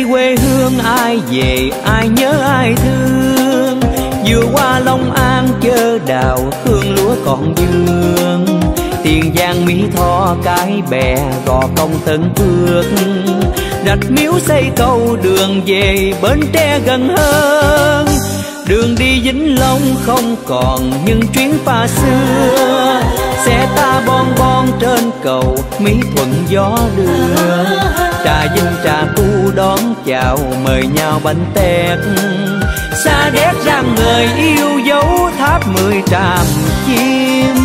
quê hương ai về ai nhớ ai thương. Vừa qua Long An chớ đào hương lúa còn vương. Tiền Giang Mỹ Tho Cái Bè Gò Công Tân Phước. Rạch Miếu xây cầu đường về Bến Tre gần hơn. Đường đi Vĩnh Long không còn những chuyến pha xưa. Xe ta bon bon trên cầu Mỹ Thuận gió đưa. Trà Vinh Trà Tu đón chào mời nhau bánh tét. Sa đéc rang người yêu dấu Tháp 10 Tràm Chim.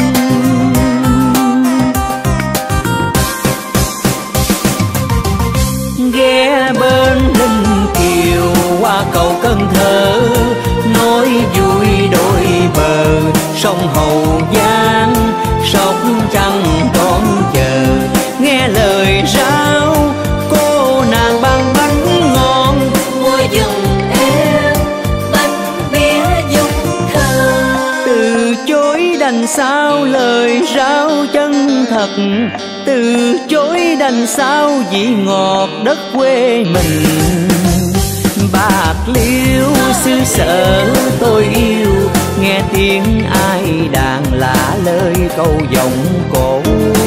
Ghé bên Ninh Kiều qua cầu Cần Thơ. Nói vui đôi bờ sông Hậu Giang. Sóc Trăng đón chờ nghe lời rao. Cô nàng bằng bánh ngon mua giùm em bánh bía dung thơm. Từ chối đành sao lời rao chân thật. Từ chối đành sao vị ngọt đất quê mình. Bạc Liêu xứ sở tôi yêu. Nghe tiếng ai đàn lạ lời câu giọng cổ.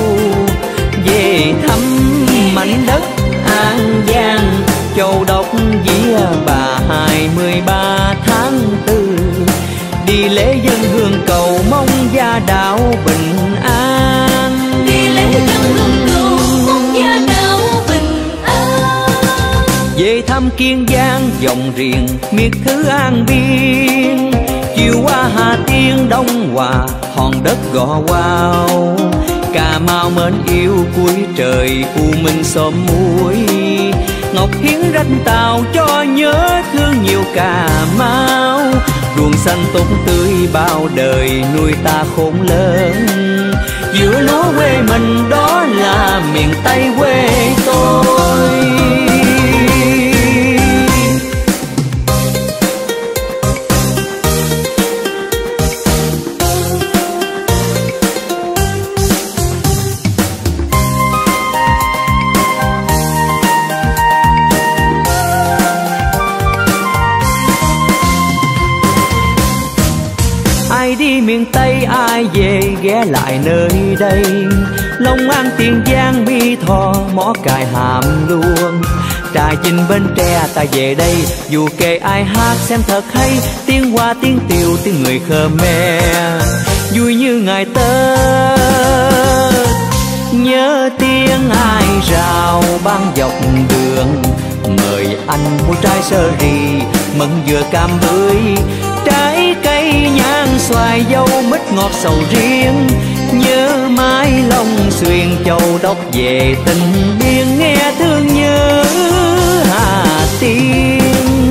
Về thăm mảnh đất An Giang. Châu Đốc Vía Bà 23 tháng 4. Đi lễ dân hương cầu mong gia đạo bình an. Đi lễ dân hương cầu mong gia đạo bình an. Về thăm Kiên Giang dòng riêng miệt thứ An Biên. Chiều qua Hà Tiên Đông Hòa hòn đất Gò Quao. Cà Mau mến yêu cuối trời U Minh xóm muối. Ngọc Hiến ranh Tàu cho nhớ thương nhiều Cà Mau. Ruộng xanh tốt tươi bao đời nuôi ta khôn lớn. Giữa lúa quê mình đó là miền Tây quê tôi. Ai đi miền Tây ai về ghé lại nơi đây. Long An Tiền Giang Mỹ Tho Mỏ Cày Hàm Luông. Trà Vinh Bến Tre ta về đây. Dù kể ai hát xem thật hay. Tiếng Hoa tiếng Tiều tiếng người Khmer vui như ngày Tết. Nhớ tiếng ai rào ban dọc đường. Mời anh mua trái sơ ri mận dừa cam bưởi. Trái cây nhang xoài dâu mít ngọt sầu riêng. Nhớ mái Long Xuyên Châu Đốc về tình biên. Nghe thương nhớ Hà Tiên.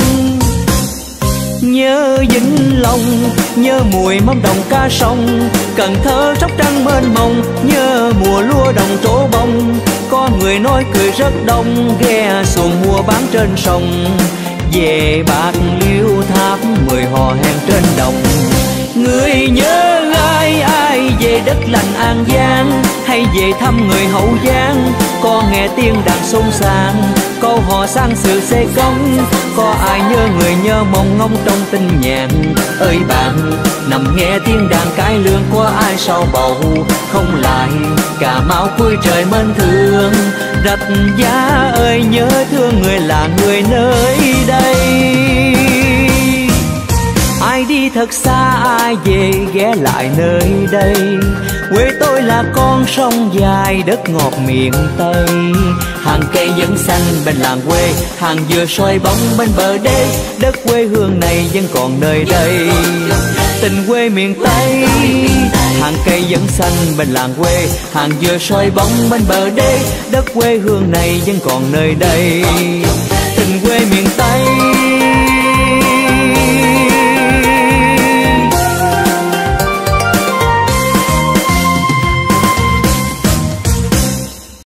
Nhớ Vĩnh Long nhớ mùi mắm đồng cá sông. Cần Thơ Sóc Trăng mênh mông. Nhớ mùa lúa đồng trổ bông. Có người nói cười rất đông. Ghe xuồng mua bán trên sông. Về Bạc Liêu Tháp 10 hò hẹn trên đồng. Người nhớ ai ai về đất lành An Giang. Hay về thăm người Hậu Giang. Có nghe tiếng đàn sung sàng. Câu hò sang sự xê công. Có ai nhớ người nhớ mong ngóng trong tình nhàn. Ơi bạn nằm nghe tiếng đàn cải lương. Có ai sau bầu không lại. Cà Mau cuối trời mến thương. Rạch Giá ơi nhớ thương người là người nơi đây. Ai đi thật xa ai về ghé lại nơi đây. Quê tôi là con sông dài đất ngọt miền Tây. Hàng cây vẫn xanh bên làng quê. Hàng dừa soi bóng bên bờ đê. Đất quê hương này vẫn còn nơi đây. Tình quê miền Tây. Hàng cây vẫn xanh bên làng quê. Hàng dừa soi bóng bên bờ đê. Đất quê hương này vẫn còn nơi đây. Tình quê miền Tây.